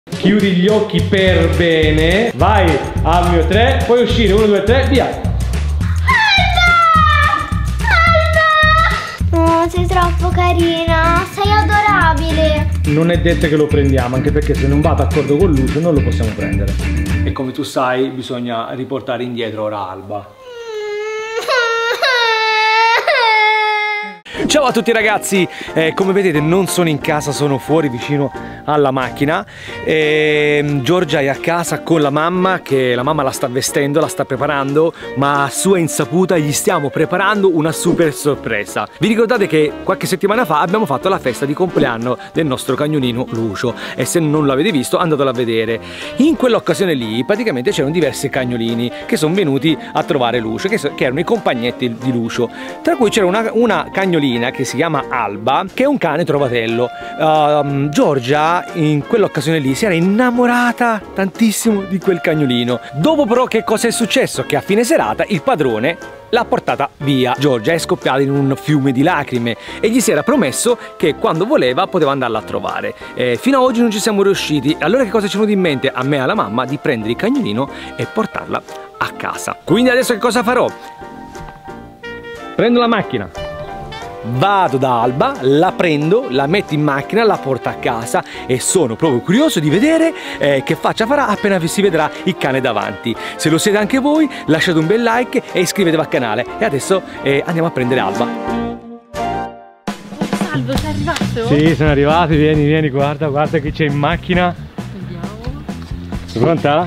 Chiudi gli occhi per bene. Vai al mio 3, puoi uscire. 1, 2, 3, via. Oh, sei troppo carina, sei adorabile. Non è detto che lo prendiamo, anche perché se non va d'accordo con Lucio non lo possiamo prendere. E come tu sai bisogna riportare indietro ora Alba. Ciao a tutti ragazzi, come vedete non sono in casa, sono fuori vicino alla macchina. Giorgia è a casa con la mamma, che la mamma la sta vestendo, la sta preparando, ma a sua insaputa gli stiamo preparando una super sorpresa. Vi ricordate che qualche settimana fa abbiamo fatto la festa di compleanno del nostro cagnolino Lucio, e se non l'avete visto andatelo a vedere. In quell'occasione lì praticamente c'erano diversi cagnolini che sono venuti a trovare Lucio, che erano i compagnetti di Lucio, tra cui c'era una cagnolina che si chiama Alba, che è un cane trovatello. Giorgia in quell'occasione lì si era innamorata tantissimo di quel cagnolino. Dopo però che cosa è successo? Che a fine serata il padrone l'ha portata via. Giorgia è scoppiata in un fiume di lacrime e gli si era promesso che quando voleva poteva andarla a trovare. Fino ad oggi non ci siamo riusciti. Allora che cosa ci è venuto in mente a me e alla mamma? Di prendere il cagnolino e portarla a casa. Quindi adesso che cosa farò? Prendo la macchina, vado da Alba, la prendo, la metto in macchina, la porto a casa e sono proprio curioso di vedere che faccia farà appena si vedrà il cane davanti. Se lo siete anche voi lasciate un bel like e iscrivetevi al canale. E adesso andiamo a prendere Alba. Salvo, sei arrivato? Sì, sono arrivati, vieni, guarda chi c'è in macchina. Vediamo. Sei pronta?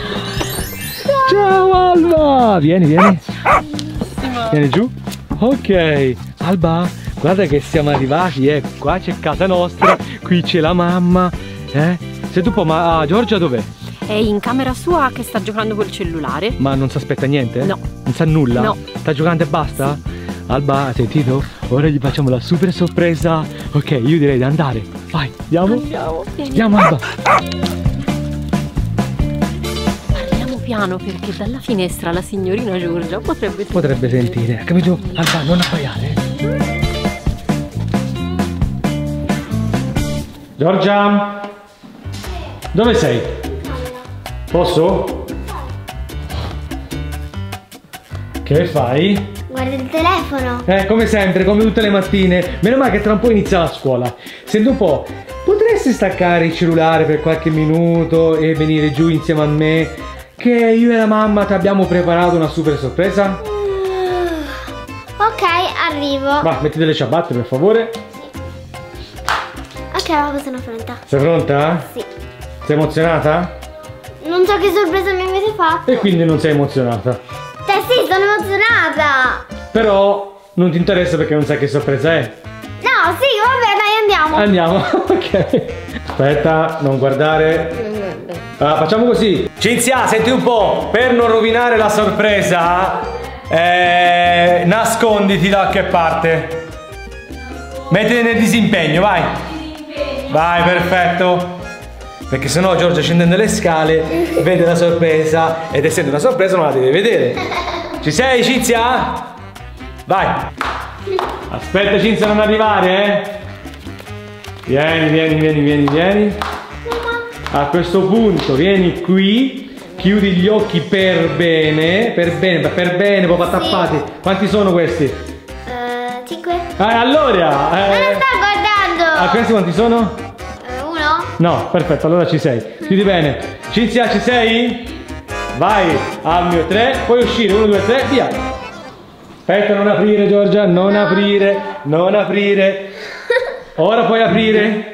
Ciao Alba! Vieni. Vieni giù. Ok, Alba, guarda che siamo arrivati, qua c'è casa nostra, qui c'è la mamma, Se tu puoi, ma Giorgia dov'è? È in camera sua che sta giocando col cellulare. Ma non si aspetta niente? No. Non sa nulla? No. Sta giocando e basta? Sì. Alba, hai sentito? Ora gli facciamo la super sorpresa. Ok, io direi di andare. Vai, andiamo? Andiamo Alba. Parliamo piano perché dalla finestra la signorina Giorgia potrebbe sentire. Capito? Alba, non abbaiare. Giorgia? Dove sei? Posso? Che fai? Guarda il telefono. Come sempre, come tutte le mattine. Meno male che tra un po' inizia la scuola. Senti un po', potresti staccare il cellulare per qualche minuto e venire giù insieme a me? Che io e la mamma ti abbiamo preparato una super sorpresa? Ok, arrivo. Va, mettete le ciabatte per favore. Ok, ma sono pronta. Sei pronta? Sì. Sei emozionata? Non so che sorpresa mi avete fatto. E quindi non sei emozionata? Sì, sono emozionata. Però non ti interessa perché non sai che sorpresa è. No, sì, vabbè, dai, andiamo. Ok. Aspetta, non guardare. Facciamo così. Cinzia, senti un po', per non rovinare la sorpresa, nasconditi da che parte. Mettiti nel disimpegno, vai. Vai, perfetto. Perché sennò Giorgia scendendo le scale vede la sorpresa ed essendo una sorpresa non la deve vedere. Ci sei, Cinzia? Vai. Aspetta, Cinzia, non arrivare, Vieni. A questo punto vieni qui, chiudi gli occhi per bene, proprio tappati. Quanti sono questi? 5. Allora! Ma non sto guardando! Questi quanti sono? 1. No, perfetto, allora ci sei. Chiudi bene. Cinzia, ci sei? Vai al mio 3, puoi uscire. 1, 2, 3, via. Aspetta, non aprire Giorgia, non aprire. Ora puoi aprire.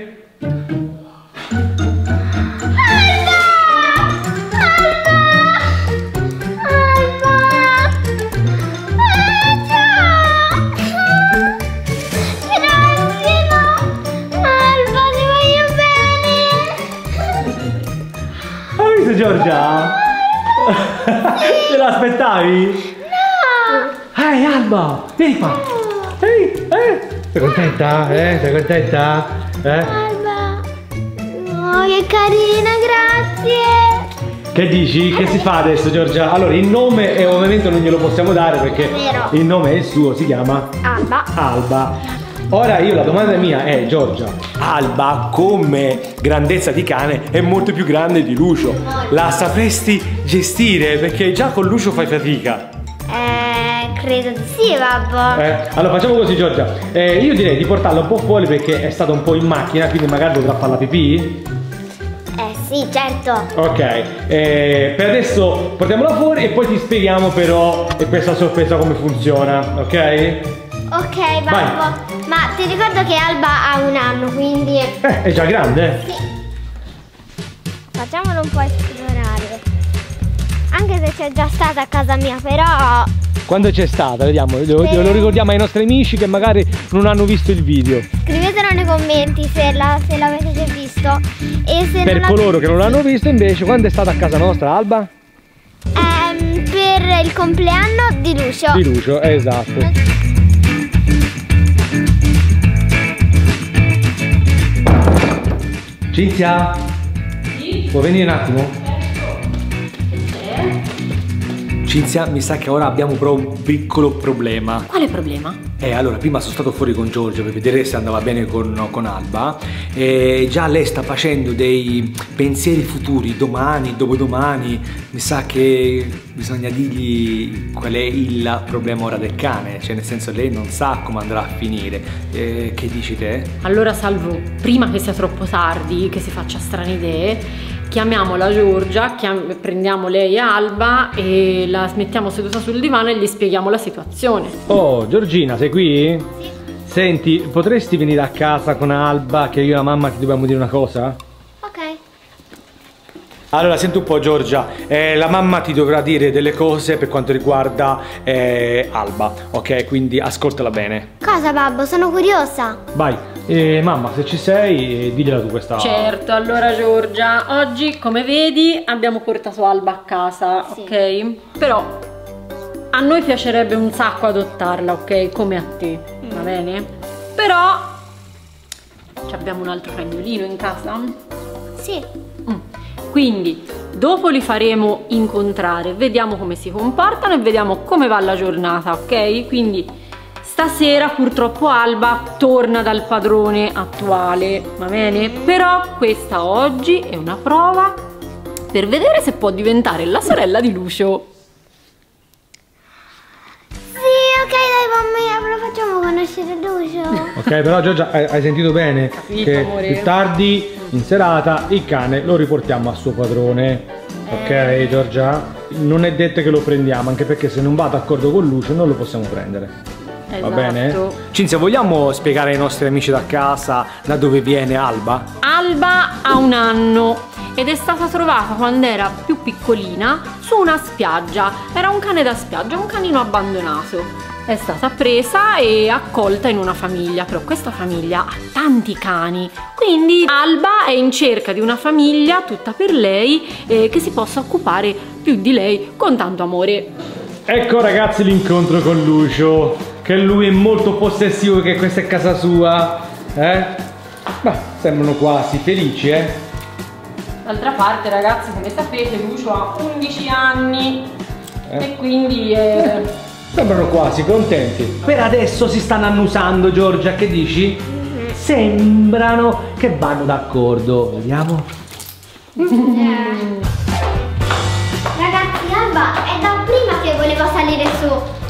Giorgia? Te l'aspettavi? No! Alba, vieni qua! Sei contenta? Sei contenta? Alba! Oh, che carina, grazie! Che dici? Che si fa adesso, Giorgia? Allora, il nome ovviamente non glielo possiamo dare perché il nome è il suo, si chiama Alba. Ora io la domanda mia è, Giorgia, Alba come grandezza di cane è molto più grande di Lucio. La sapresti gestire? Perché già con Lucio fai fatica. Credo di sì, babbo. Allora facciamo così, Giorgia. Io direi di portarla un po' fuori perché è stato un po' in macchina, quindi magari dovrà fare la pipì. Sì, certo. Ok, per adesso portiamola fuori e poi ti spieghiamo però questa sorpresa come funziona, ok? Ok, babbo. Vai. Ma ti ricordo che Alba ha 1 anno, quindi... È già grande? Sì. Facciamolo un po' esplorare. Anche se c'è già stata a casa mia, però... Quando c'è stata? Vediamo, lo ricordiamo ai nostri amici che magari non hanno visto il video. Scrivetelo nei commenti se l'avete già visto. E se Per coloro che non l'hanno visto invece, quando è stata a casa nostra, Alba? Per il compleanno di Lucio. Di Lucio, esatto. Cinzia? Sì? Puoi venire un attimo? Cinzia, mi sa che ora abbiamo però un piccolo problema. Quale problema? Allora, prima sono stato fuori con Giorgia per vedere se andava bene con Alba e già lei sta facendo dei pensieri futuri, domani, dopodomani. Mi sa che bisogna dirgli qual è il problema ora del cane, cioè nel senso lei non sa come andrà a finire. Che dici te? Allora Salvo, prima che sia troppo tardi, che si faccia strane idee, chiamiamo la Giorgia, prendiamo lei e Alba e la mettiamo seduta sul divano e gli spieghiamo la situazione. Oh, Giorgina, sei qui? Sì. Senti, potresti venire a casa con Alba che io e la mamma ti dobbiamo dire una cosa? Ok. Allora, senti un po', Giorgia, la mamma ti dovrà dire delle cose per quanto riguarda Alba, ok? Quindi ascoltala bene. Cosa, babbo? Sono curiosa. Vai, mamma, se ci sei, digliela tu questa... Certo, allora Giorgia, oggi come vedi abbiamo portato Alba a casa, Sì. ok? Però a noi piacerebbe un sacco adottarla, ok? Come a te, va bene? Però abbiamo un altro cagnolino in casa. Sì. Quindi dopo li faremo incontrare, vediamo come si comportano e vediamo come va la giornata, ok? Quindi stasera purtroppo Alba torna dal padrone attuale, va bene? Però questa oggi è una prova per vedere se può diventare la sorella di Lucio. Sì, ok, dai, mamma, lo facciamo conoscere Lucio. Ok, però Giorgia, hai sentito bene? Capito, che amore? più tardi, in serata, il cane lo riportiamo a suo padrone. Ok, Giorgia? Non è detto che lo prendiamo, anche perché se non va d'accordo con Lucio non lo possiamo prendere. Esatto. Va bene? Cinzia, vogliamo spiegare ai nostri amici da casa da dove viene Alba? Alba ha 1 anno ed è stata trovata quando era più piccolina su una spiaggia. Era un cane da spiaggia, un canino abbandonato. È stata presa e accolta in una famiglia, però questa famiglia ha tanti cani, quindi Alba è in cerca di una famiglia tutta per lei che si possa occupare più di lei con tanto amore. Ecco ragazzi l'incontro con Lucio, che lui è molto possessivo perché questa è casa sua, Ma sembrano quasi felici, D'altra parte ragazzi, come sapete, Lucio ha 11 anni e quindi sembrano quasi contenti. Per adesso si stanno annusando, Giorgia, che dici? Sembrano che vanno d'accordo. Vediamo. Ragazzi, Alba è da prima che volevo salire su.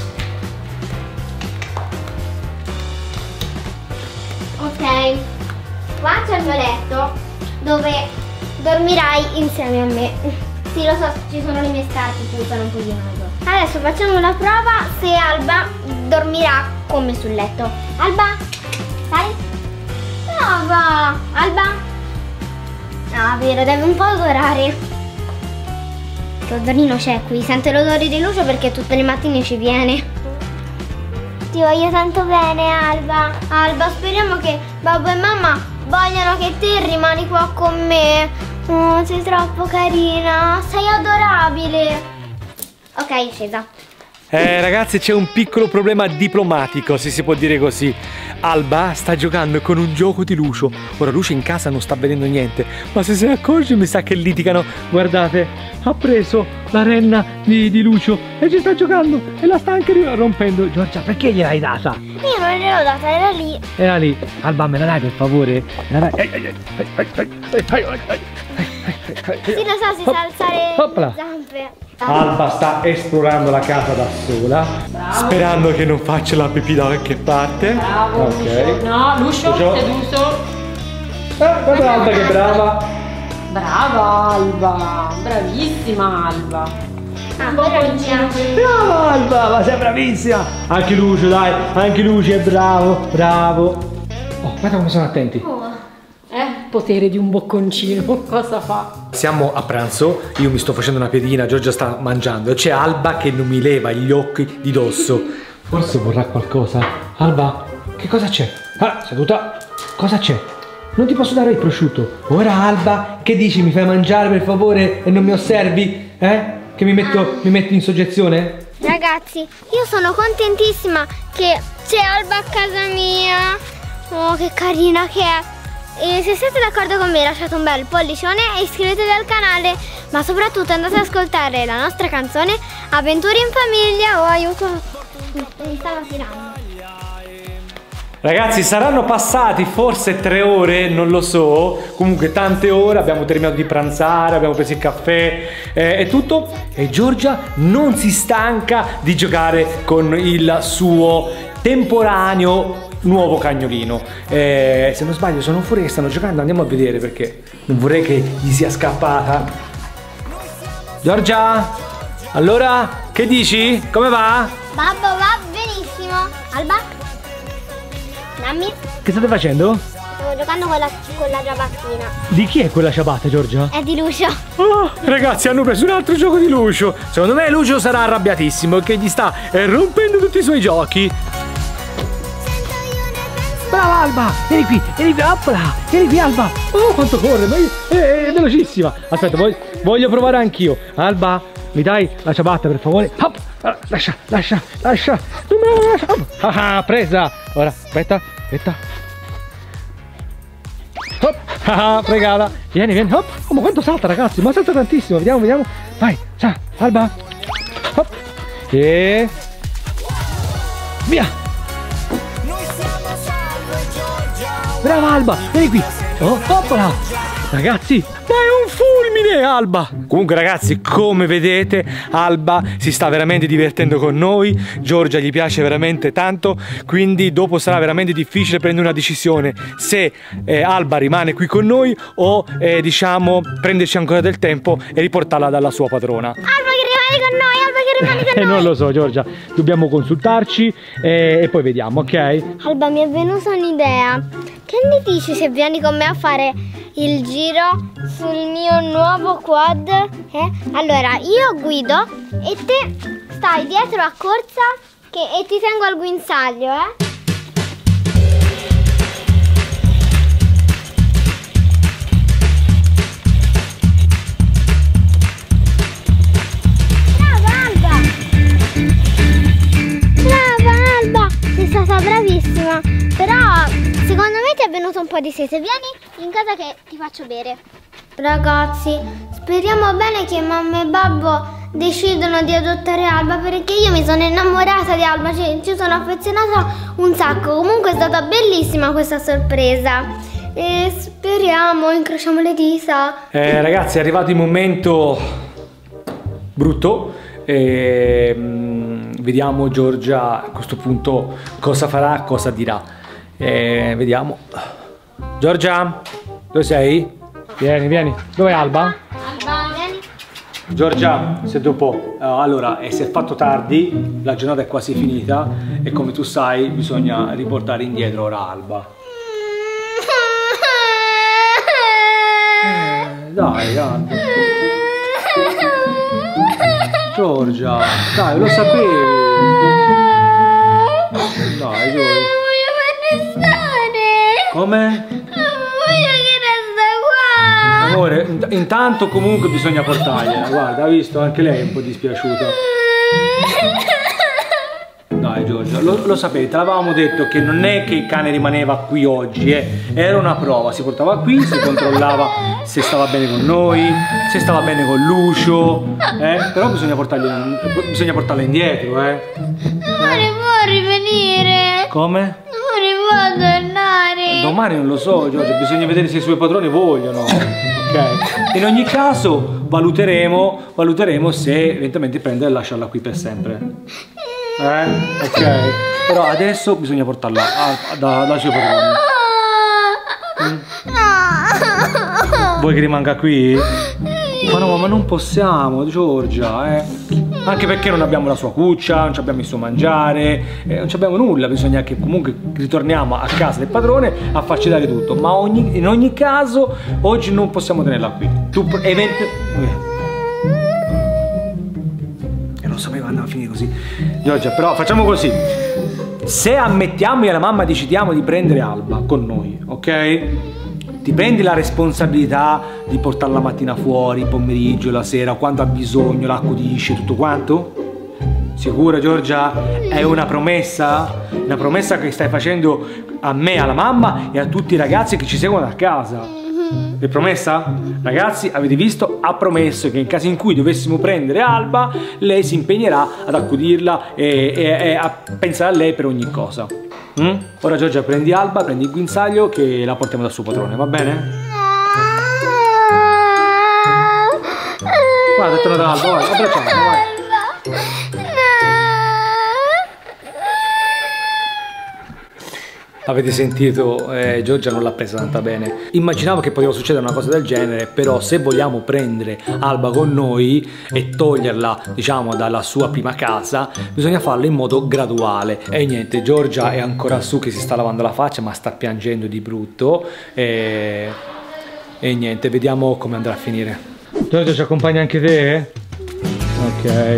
Ok, qua c'è il mio letto dove dormirai insieme a me. Sì, lo so, ci sono le mie scarpe, puzzano un pochino. Adesso facciamo la prova se Alba dormirà come sul letto. Alba, stai? No, va. Alba? No, vero, deve un po' odorare. L'odorino c'è qui, sente l'odore di Lucio perché tutte le mattine ci viene. Ti voglio tanto bene, Alba. Alba, speriamo che babbo e mamma vogliano che te rimani qua con me. Oh, sei troppo carina, sei adorabile. Ok, scesa. Ragazzi, c'è un piccolo problema diplomatico, se si può dire così. Alba sta giocando con un gioco di Lucio. Ora Lucio in casa non sta vedendo niente, ma se se ne accorge mi sa che litigano. Guardate, ha preso la renna di Lucio e ci sta giocando e la sta anche rompendo. Giorgia, perché gliel'hai data? Io non gliel'ho data, era lì. Era lì. Alba, me la dai per favore? Me la dai? Sì, lo so, si sa alzare Hoppla. le zampe. Alba sta esplorando la casa da sola. Bravo. Sperando che non faccia la pipì da qualche parte. Bravo, Ok. Lucio. No, Lucio, seduto. Guarda Alba che brava. Brava Alba, bravissima Alba. Un bocconcino per Brava Alba, ma sei bravissima. Anche Lucio, dai, anche Lucio è bravo, bravo. Oh, guarda come sono attenti. potere di un bocconcino. Cosa fa? Siamo a pranzo, io mi sto facendo una piedina, Giorgia sta mangiando e c'è Alba che non mi leva gli occhi di dosso. Forse vorrà qualcosa. Alba, che cosa c'è? Ah, seduta. Cosa c'è? Non ti posso dare il prosciutto. Ora Alba, che dici? Mi fai mangiare per favore e non mi osservi? Che mi metti in soggezione? Ragazzi, io sono contentissima che c'è Alba a casa mia. Oh, che carina che è. E se siete d'accordo con me lasciate un bel pollicione e iscrivetevi al canale. Ma soprattutto andate ad ascoltare la nostra canzone Avventure in famiglia. Oh, aiuto, mi stava tirando. Ragazzi, saranno passati forse 3 ore, non lo so, comunque tante ore, abbiamo terminato di pranzare, abbiamo preso il caffè e tutto, e Giorgia non si stanca di giocare con il suo temporaneo nuovo cagnolino. Se non sbaglio sono fuori che stanno giocando, andiamo a vedere perché non vorrei che gli sia scappata. Giorgia, allora, che dici? Come va? Babbo, va benissimo. Alba? Dammi. Che state facendo? Stavo giocando con la ciabattina. Di chi è quella ciabatta, Giorgia? È di Lucio. Oh, ragazzi, hanno preso un altro gioco di Lucio. Secondo me Lucio sarà arrabbiatissimo che gli sta rompendo tutti i suoi giochi. Brava Alba, vieni qui, opla, vieni qui Alba. Oh, quanto corre, ma è velocissima. Aspetta, voglio provare anch'io. Alba, mi dai la ciabatta per favore? Hop. Lascia. Non me la lascia. Presa. Ora, aspetta. Hop. Fregata. Vieni. Hop. Oh, ma quanto salta, ragazzi? Ma salta tantissimo. Vediamo. Vai. Ciao, Alba. Hop. E via. Brava Alba, vieni qui. Oh, hopla. Ragazzi, ma è un fulmine Alba! Comunque ragazzi, come vedete Alba si sta veramente divertendo con noi, Giorgia gli piace veramente tanto, quindi dopo sarà veramente difficile prendere una decisione se Alba rimane qui con noi o diciamo prenderci ancora del tempo e riportarla dalla sua padrona. Alba che rimane con noi. Non lo so Giorgia, dobbiamo consultarci e poi vediamo, ok? Alba, mi è venuta un'idea. Che ne dici se vieni con me a fare il giro sul mio nuovo quad? Allora, io guido e te stai dietro a corsa e ti tengo al guinzaglio, Brava Alba, sei stata bravissima. Però secondo me ti è venuto un po' di sete. Vieni in casa che ti faccio bere. Ragazzi, speriamo bene che mamma e babbo decidono di adottare Alba, perché io mi sono innamorata di Alba, ci sono affezionata un sacco. Comunque è stata bellissima questa sorpresa e speriamo, incrociamo le dita. Ragazzi, è arrivato il momento brutto. Vediamo Giorgia a questo punto cosa farà, cosa dirà. Vediamo. Giorgia, dove sei? Vieni. Dove è Alba? Alba, vieni. Giorgia, senti un po'. Allora, si è fatto tardi, la giornata è quasi finita e come tu sai bisogna riportare indietro ora Alba. Dai, Alba. Giorgia, dai, lo sapevi. Dai, Giorgia. Come? Voglio che resta qua. Amore, intanto comunque bisogna portargliela. Guarda, ha visto? Anche lei è un po' dispiaciuta. Dai Giorgia, lo sapete, l'avevamo detto che non è che il cane rimaneva qui oggi, era una prova, si portava qui, si controllava se stava bene con noi, se stava bene con Lucio, però bisogna portarla indietro, Non può rivenire. Come? Non può tornare. Domani non lo so Giorgia, bisogna vedere se i suoi padroni vogliono, ok? In ogni caso valuteremo se eventualmente prendere e lasciarla qui per sempre. Ok, però adesso bisogna portarla dai suoi padroni. Vuoi che rimanga qui? Ma no, ma non possiamo, Giorgia, Anche perché non abbiamo la sua cuccia, non abbiamo il suo mangiare, non abbiamo nulla, bisogna che comunque ritorniamo a casa del padrone a farci dare tutto. Ma in ogni caso, oggi non possiamo tenerla qui. Non sapevo andava a finire così. Giorgia, però facciamo così. Se ammettiamo io e la mamma decidiamo di prendere Alba con noi, ok? Ti prendi la responsabilità di portarla la mattina fuori, il pomeriggio, la sera, quando ha bisogno, la accudisci, tutto quanto? Sicura Giorgia? È una promessa? Una promessa che stai facendo a me, alla mamma e a tutti i ragazzi che ci seguono a casa. È promessa? Ragazzi, avete visto? Ha promesso che in caso in cui dovessimo prendere Alba, lei si impegnerà ad accudirla e a pensare a lei per ogni cosa. Ora Giorgia, prendi Alba, prendi il guinzaglio che la portiamo dal suo padrone, va bene? Guarda, torna da Alba, vai, abbracciamo, vai. Avete sentito? Giorgia non l'ha presa tanta bene. Immaginavo che poteva succedere una cosa del genere, però se vogliamo prendere Alba con noi e toglierla, diciamo, dalla sua prima casa, bisogna farlo in modo graduale. E niente, Giorgia è ancora su che si sta lavando la faccia, ma sta piangendo di brutto. E niente, vediamo come andrà a finire. Giorgia, ci accompagna anche te? Ok.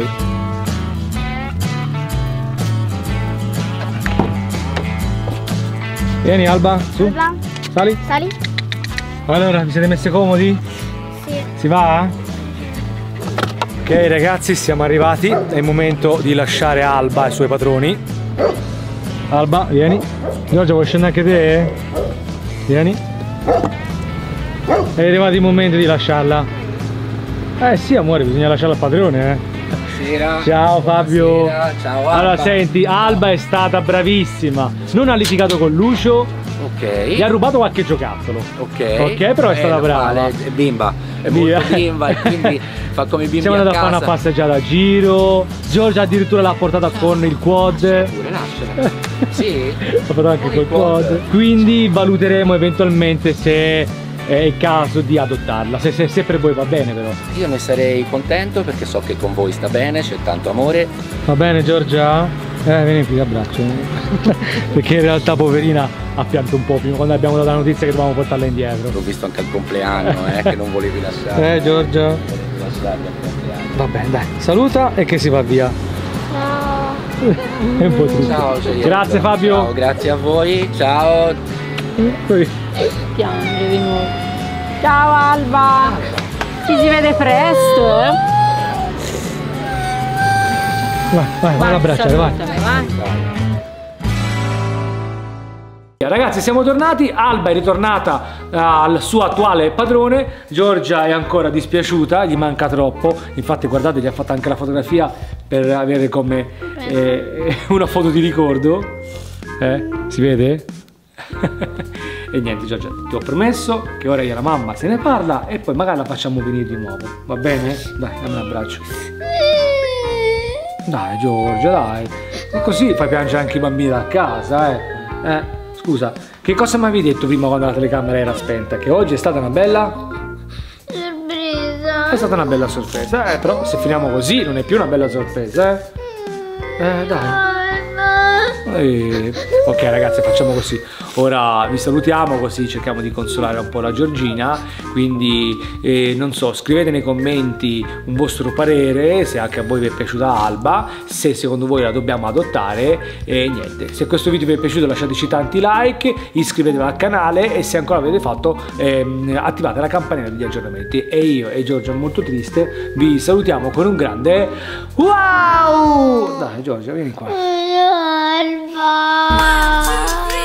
Vieni Alba, su. Alba. Sali. Sali. Allora, vi siete messe comodi? Sì. Si va? Ok ragazzi, siamo arrivati. È il momento di lasciare Alba ai suoi padroni. Alba, vieni. Giorgia, vuoi scendere anche te? Vieni. È arrivato il momento di lasciarla. Sì amore, bisogna lasciarla al padrone, Buonasera. Ciao Fabio. Buonasera. Ciao Alba. Allora senti, Alba è stata bravissima. Non ha litigato con Lucio. Ok. Gli ha rubato qualche giocattolo. Ok, però è stata brava. È bimba, è molto bimba, e quindi fa come bimbi. Siamo andati a fare una passeggiata a giro. Giorgia addirittura l'ha portata con il quad. Pure lasciala. Sì. L'ha portata anche col quad. Quindi valuteremo eventualmente se è il caso di adottarla. Se per voi va bene però. Io ne sarei contento perché so che con voi sta bene, c'è tanto amore. Va bene Giorgia? Vieni qui, abbraccio. Perché in realtà poverina ha pianto un po' prima quando abbiamo dato la notizia che dovevamo portarla indietro. L'ho visto anche al compleanno, che non volevi lasciare. Giorgia? Non volevi lasciarli al compleanno. Va bene, dai, saluta e che si va via. Ciao. È un po' triste. Ciao Gioia. Grazie Fabio. Ciao, grazie a voi. Ciao. Piange di nuovo. Ciao Alba. Ci si vede presto, Vai, abbracciare, vai. Ragazzi, siamo tornati. Alba è ritornata al suo attuale padrone. Giorgia è ancora dispiaciuta, gli manca troppo. Infatti guardate, gli ha fatto anche la fotografia per avere come una foto di ricordo. Si vede? E niente Giorgia, ti ho promesso che ora io e la mamma se ne parla e poi magari la facciamo venire di nuovo. Va bene? Dai, dammi un abbraccio. Dai Giorgia, dai. E così fai piangere anche i bambini da casa, Scusa, che cosa mi avevi detto prima quando la telecamera era spenta? Che oggi è stata una bella Sorpresa. È stata una bella sorpresa, però se finiamo così non è più una bella sorpresa, dai. Ok ragazzi, facciamo così. ora vi salutiamo, così cerchiamo di consolare un po' la Giorgina, quindi non so, scrivete nei commenti un vostro parere, se anche a voi vi è piaciuta Alba, se secondo voi la dobbiamo adottare, e niente, se questo video vi è piaciuto lasciateci tanti like, iscrivetevi al canale e se ancora l'avete fatto attivate la campanella degli aggiornamenti. E io e Giorgia, molto triste, vi salutiamo con un grande wow! Dai Giorgia, vieni qua. Alba.